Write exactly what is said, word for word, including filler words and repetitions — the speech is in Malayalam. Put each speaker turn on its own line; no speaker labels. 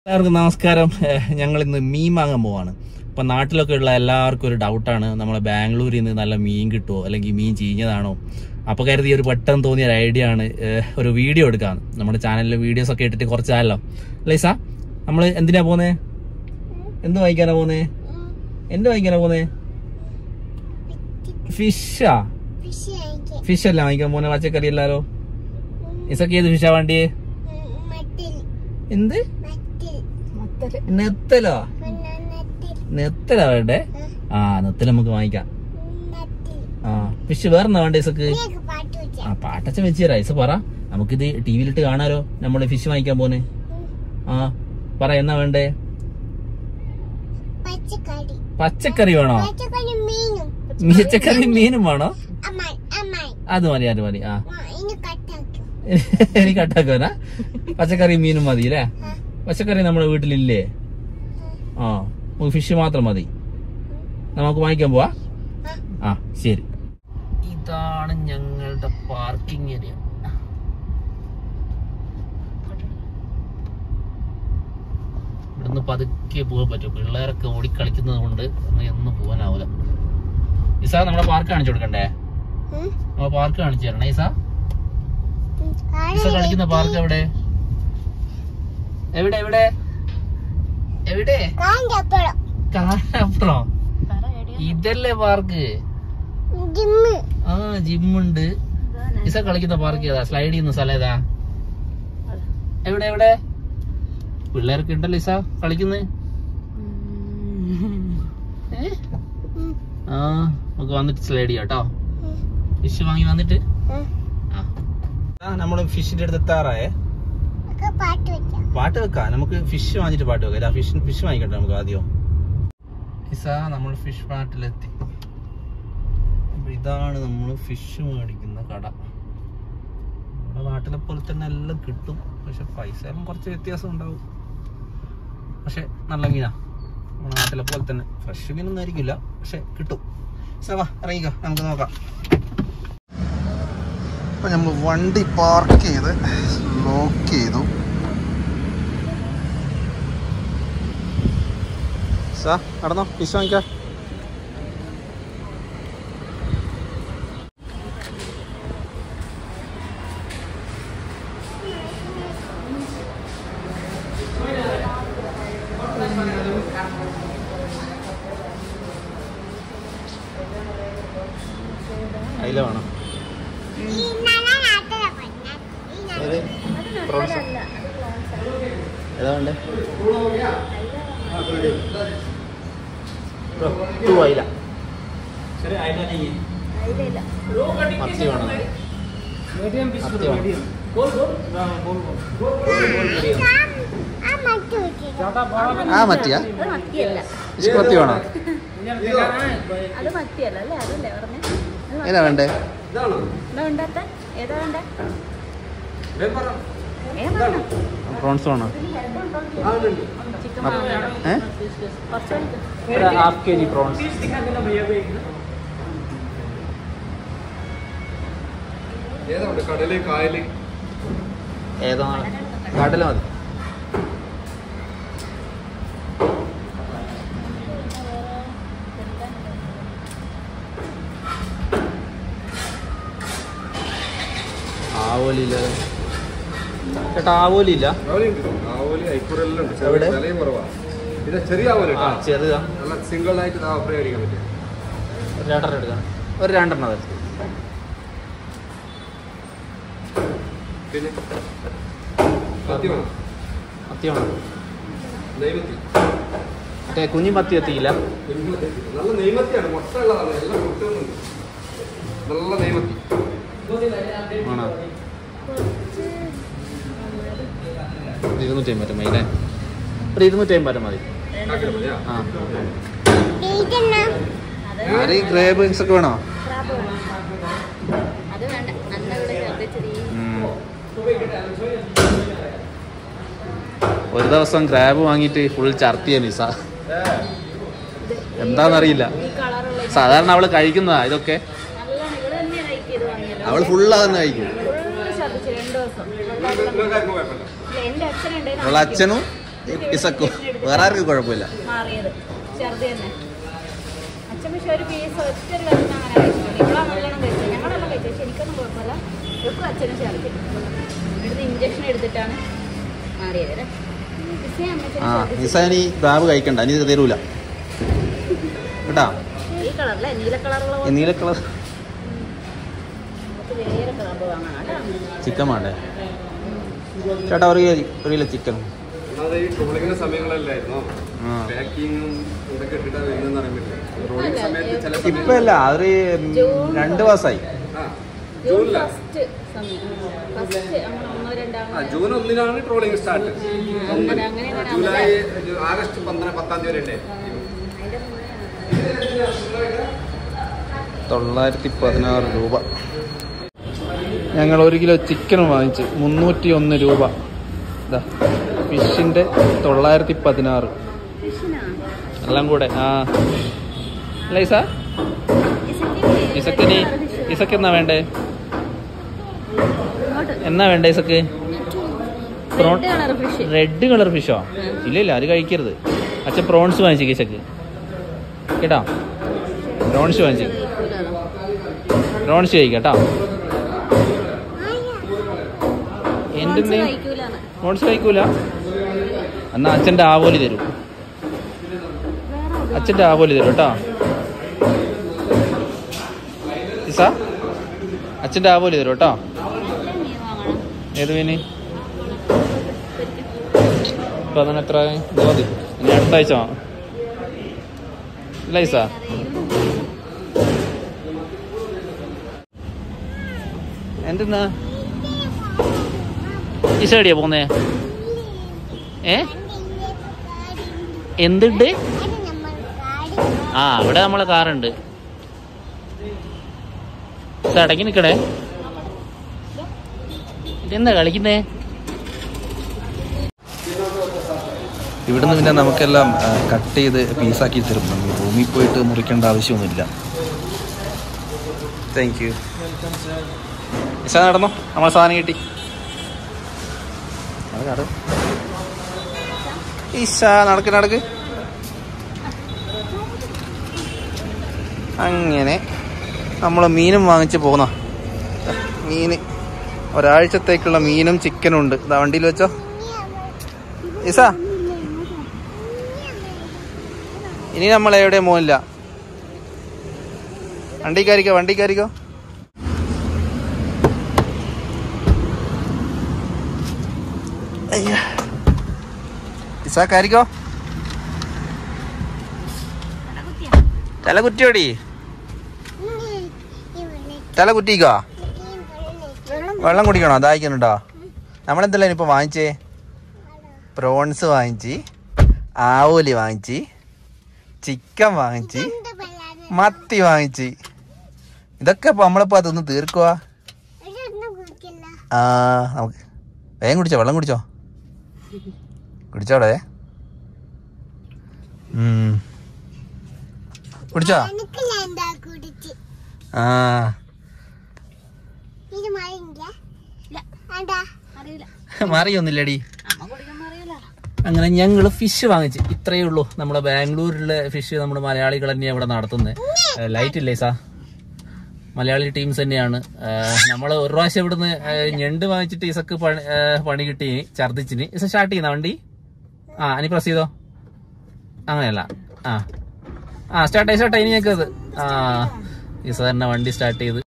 എല്ലാവർക്കും നമസ്കാരം. ഞങ്ങൾ ഇന്ന് മീൻ വാങ്ങാൻ പോവാണ്. ഇപ്പൊ നാട്ടിലൊക്കെ ഉള്ള എല്ലാവർക്കും ഒരു ഡൗട്ടാണ്, നമ്മളെ ബാംഗ്ലൂരിൽ നിന്ന് നല്ല മീൻ കിട്ടുമോ അല്ലെങ്കിൽ മീൻ ചീഞ്ഞതാണോ. അപ്പൊ കരുതി ഒരു പെട്ടെന്ന് തോന്നിയ ഒരു ഐഡിയ ആണ് ഒരു വീഡിയോ എടുക്കാൻ. നമ്മുടെ ചാനലിൽ വീഡിയോസ് ഒക്കെ ഇട്ടിട്ട് കുറച്ചായല്ലോ. ലൈസ, നമ്മള് എന്തിനാ പോന്നേ? എന്ത് വാങ്ങിക്കാനാ പോന്നേ? എന്ത് വാങ്ങിക്കാനാ പോന്നേ? ഫിഷാ? ഫിഷ് അല്ല വാങ്ങിക്കാൻ പോന്നെ, പച്ചക്കറി അല്ലാലോ. ഇസക്ക് ഏത് ഫിഷാ വേണ്ടിയേ? എന്ത് നെത്തലോ? നെത്തലാ വേണ്ടേ? ആ നെത്തൽ നമുക്ക് വാങ്ങിക്കാം. ആ ഫിഷ് വേറെന്നാ വേണ്ടേ ഇസക്ക്? ആ പാട്ടച്ചൻ വെച്ച് തരാം. ഇസ പറ, നമുക്കിത് ടി വിയിലിട്ട് കാണാലോ. നമ്മള് ഫിഷ് വാങ്ങിക്കാൻ പോന്നെ. ആ പറ, എന്നാ വേണ്ടേ? പച്ചക്കറി വേണോ? പച്ചക്കറി മീനും വേണോ? അത് മതി, അത് മതി. ആ എനിക്ക് കട്ടാക്കാനാ? പച്ചക്കറി മീനും മതി അല്ലേ? പച്ചക്കറി നമ്മുടെ വീട്ടിലില്ലേ? ആ നമുക്ക് ഫിഷ് മാത്രം മതി. നമുക്ക് വാങ്ങിക്കാൻ പോവാ. ആ ശരി. ഇതാണ് ഞങ്ങളുടെ പാർക്കിംഗ് ഏരിയ. ഇവിടുന്ന് പതുക്കെ പോകാൻ പറ്റും. പിള്ളേരൊക്കെ ഓടിക്കളിക്കുന്നത് കൊണ്ട് ഒന്നും പോകാനാവൂല. ഇസാ, നമ്മുടെ പാർക്ക് കാണിച്ചു കൊടുക്കണ്ടേ? നമ്മളെ പാർക്ക് കാണിച്ചു തരണേ ഇസാ. ഇസ കളിക്കുന്ന പാർക്ക് എവിടെ? എവിടെ എവിടെ എവിടെ? കാനപ്പുറം. ഇതല്ലേ പാർക്ക്? ആ ജിമ്മുണ്ട്. ഇസ കളിക്കുന്ന പാർക്ക് ഏതാ? സ്ലൈഡ് ചെയ്യുന്ന സ്ഥലം ഏതാ? എവിടെ എവിടെ? പിള്ളേർക്ക് ഉണ്ടല്ലോ ഇസ കളിക്കുന്നത്. ആ നമുക്ക് വന്നിട്ട് സ്ലൈഡ് ചെയ്യാം കേട്ടോ. ഫിഷ് വാങ്ങി വന്നിട്ട് നമ്മള് ഫിഷിന്റെ അടുത്ത് എത്താറായേ. പാട്ട് വെക്കാം. നമുക്ക് ഫിഷ് വാങ്ങിട്ട് പാട്ട് വെക്കാം. ഫിഷ് ഫിഷ് വാങ്ങിക്കട്ടെ നമുക്ക് ആദ്യം. ഇസ, നമ്മൾ ഫിഷ് പാട്ടിലെത്തി. ഇതാണ് നമ്മൾ ഫിഷ് മേടിക്കുന്ന കട. നമ്മുടെ നാട്ടിലെ പോലെ തന്നെ എല്ലാം കിട്ടും, പക്ഷെ പൈസ എല്ലാം കുറച്ച് വ്യത്യാസം ഉണ്ടാവും. പക്ഷെ നല്ല മീനാ, നമ്മുടെ നാട്ടിലെ പോലെ തന്നെ. ഫ്രഷ് മീനൊന്നും ആയിരിക്കില്ല, പക്ഷെ കിട്ടും. ഇസ വാ, ഇറങ്ങിക്കോ, നമുക്ക് നോക്കാം. അപ്പൊ നമ്മൾ വണ്ടി പാർക്ക് ചെയ്ത് ലോക്ക് ചെയ്തു. സാ നടന്നോ, ഫിഷ് വാങ്ങിക്കാം. അയില വേണം. ഏതാ വേണ്ടേ? അയില. മത്തി വേണം. ആ മത്തിയാ? മത്തി വേണോ? ഏതാ വേണ്ടേ? പ്രോൺസ് വേണോ? Half K G prawns. ഏതാണ്? കടല മതി. ആവോലില്ല ചേട്ടാ, ആവോലില്ല. ചെറുതാ. സിംഗിൾ ആയിട്ട് ഒരു രണ്ടെണ്ണം എടുക്കണം. ഒരു രണ്ടെണ്ണം അതെ. മത്തി വേണം. മറ്റേ കുഞ്ഞി മത്തി എത്തിയില്ല.
നല്ല നെയ്മത്തിയാണ്, മുട്ട ഉള്ളതാണ്. എല്ലാം മുട്ടുന്നുണ്ട്. നല്ല നെയ്മത്തി
ആണോ? ഇരുന്നൂറ്റി അമ്പത് മതി. ഒരു ഇരുന്നൂറ്റി അമ്പത് മതി. ആ ഗ്രേബ്സ് ഒക്കെ വേണോ? ഒരു ദിവസം ക്രാബ് വാങ്ങിയിട്ട് ഫുൾ ചർത്തിയ നിസ. എന്താന്നറിയില്ല. സാധാരണ അവള് കഴിക്കുന്നതാ ഇതൊക്കെ. അവള് ഫുള്ള് തന്നെ കഴിക്കും. അവളെ അച്ഛനും ഇസക്കു വേറെ ആർക്കും കുഴപ്പമില്ല.
മാറിയത് ചെറുത് തന്നെ. അച്ഛൻ പക്ഷെ ഒരു പീസ് ഒറ്റ ഒരു കഷ്ണം അങ്ങനെ കഴിച്ചിട്ടുണ്ട്. ഇവിടെ നല്ലോണം കഴിച്ചത്, ഞങ്ങളെല്ലാം കഴിച്ചു. പക്ഷെ എനിക്കൊന്നും കുഴപ്പമില്ല. ഇവക്കും അച്ഛനും ചേർത്ത് ഇവിടുന്ന് ഇഞ്ചക്ഷൻ എടുത്തിട്ടാണ് മാറിയത്.
ആ നിസാനി ബാബ് കഴിക്കണ്ട, ഇനി തരൂല കേട്ടാ.
ഈ കളറല്ലേ നീല കളറുള്ള
നീല കളർ
വേറെ കളർ വാങ്ങാം.
ചിക്കൻ വേണ്ടേ ചേട്ടാ? ഒരു ഒരു കിലോ ചിക്കൻ.
ഈ ട്രോളിങ്ങിന്റെ സമയങ്ങളല്ലായിരുന്നോ പാക്കിങ്ങും ഇതൊക്കെ ഇട്ടിട്ടാ വരുന്നതെന്ന് അറിയാൻ പറ്റില്ല. ട്രോളിംഗ് സമയത്ത് ചില
ഇപ്പൊ അല്ല, അത് രണ്ടു മാസമായി.
ജൂൺ ഒന്നിനാണ് ട്രോളിംഗ് സ്റ്റാർട്ട്. ജൂലൈ ആഗസ്റ്റ് പന്ത്രണ്ട് പത്താം തീയതി വരെ.
തൊള്ളായിരത്തി പതിനാറ് രൂപ. ഞങ്ങൾ ഒരു കിലോ ചിക്കൻ വാങ്ങിച്ച് മുന്നൂറ്റി ഒന്ന് രൂപ. ഇതാ ഫിഷിന്റെ തൊള്ളായിരത്തി പതിനാറ് എല്ലാം കൂടെ. ആ ലൈസ ഇസക്കിനി ഇസക്ക് എന്നാ വേണ്ടേ? എന്നാ വേണ്ടേ ഇസക്ക്? പ്രോൺ റെഡ് കളർ ഫിഷോ? ഇല്ല ഇല്ല, അത് കഴിക്കരുത്. അച്ഛൻ പ്രോൺസ് വാങ്ങിച്ചു ഇസക്ക് കേട്ടോ. പ്രോൺസ് വാങ്ങിച്ചു, പ്രോൺസ് കഴിക്കട്ടോ. എൻ്റെ പ്രോൺസ് കഴിക്കൂല. എന്നാ അച്ഛൻ്റെ ആവോലി തരും, അച്ഛൻ്റെ ആവോലി തരും കേട്ടോ. ഇസ അച്ഛൻ്റെ ആവോലി തരും കേട്ടോ. ഏത് മീന്? ഇപ്പൊ അതിന് എത്ര മതി? ഇനി അടുത്ത ആഴ്ച ഇല്ല ഇസ. എന്തെന്നാ ഇസ എവിടെയാ പോന്നേ? ഏ എന്തുണ്ട്? ആ ഇവിടെ നമ്മളെ കാറുണ്ട്. അടങ്ങി നിക്കണേ. ഇതെന്താ കളിക്കുന്നേ?
ഇവിടുന്ന് പിന്നെ നമുക്കെല്ലാം കട്ട് ചെയ്ത് പീസാക്കി തരും. നമ്മൾ റൂമിൽ പോയിട്ട് മുറിക്കേണ്ട ആവശ്യമൊന്നുമില്ല.
Thank you. ഇസ നടന്നോ, നമ്മളെ സാധനം കിട്ടി. ഇസ നടക്ക് നടക്ക്. അങ്ങനെ നമ്മൾ മീനും വാങ്ങിച്ച് പോന്ന. മീന് ഒരാഴ്ചത്തേക്കുള്ള മീനും ചിക്കനും ഉണ്ട്. ഇതാ വണ്ടിയിൽ വെച്ചോ. ഇസ ഇനി നമ്മൾ എവിടെയും പോകില്ല. വണ്ടി കയറിക്കോ, വണ്ടി കയറിക്കോ. ഇസ കയറിക്കോ. തല കുറ്റിയോടി, തല കുറ്റിക്കോ. വെള്ളം കുടിക്കണോ? ദാഹിക്കുന്നുണ്ടോ? നമ്മളെന്തല്ല ഇനിയിപ്പോൾ വാങ്ങിച്ചേ? പ്രോൺസ് വാങ്ങിച്ച്, ആവോലി വാങ്ങിച്ച്, ചിക്കൻ വാങ്ങിച്ച്, മത്തി വാങ്ങിച്ച്. ഇതൊക്കെ ഇപ്പൊ നമ്മളിപ്പോ അതൊന്ന് തീർക്കുക. ആ നമുക്ക് വേഗം കുടിച്ചോ, വെള്ളം കുടിച്ചോ, കുടിച്ചോടെ. ഉം കുടിച്ചോ? ആ മാറിയൊന്നുമില്ലടി. അങ്ങനെ ഞങ്ങൾ ഫിഷ് വാങ്ങിച്ച്. ഇത്രയേ ഉള്ളൂ നമ്മുടെ ബാംഗ്ലൂരിലെ ഫിഷ്. നമ്മുടെ മലയാളികൾ തന്നെയാണ് ഇവിടെ നടത്തുന്നത്. ലൈറ്റ് ഇല്ലേ സാ? മലയാളി ടീംസ് തന്നെയാണ്. നമ്മൾ ഒരു പ്രാവശ്യം ഇവിടുന്ന് ഞണ്ട് വാങ്ങിച്ചിട്ട് ഇസക്ക് പണി പണി കിട്ടി, ഛർദിച്ചിന്. ഇസ സ്റ്റാർട്ട് ചെയ്യുന്ന വണ്ടി. ആ ഇനി പ്രസ് ചെയ്തോ. അങ്ങനെയല്ല. ആ ആ സ്റ്റാർട്ടായി സ്റ്റാർട്ടായി. ഇനി ഞങ്ങൾക്ക് അത് ആ ഇസ തന്നെ വണ്ടി സ്റ്റാർട്ട് ചെയ്ത്